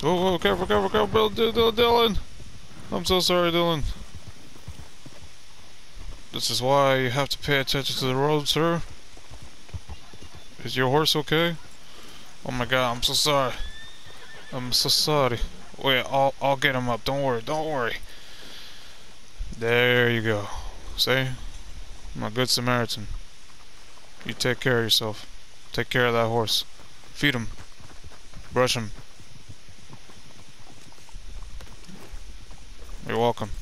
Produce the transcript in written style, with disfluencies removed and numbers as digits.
Oh, careful, careful, careful, Dylan! I'm so sorry, Dylan. This is why you have to pay attention to the road, sir. Is your horse okay? Oh my god, I'm so sorry. I'm so sorry. Wait, I'll get him up. Don't worry, don't worry. There you go. See? I'm a good Samaritan. You take care of yourself. Take care of that horse. Feed him. Brush him. You're welcome.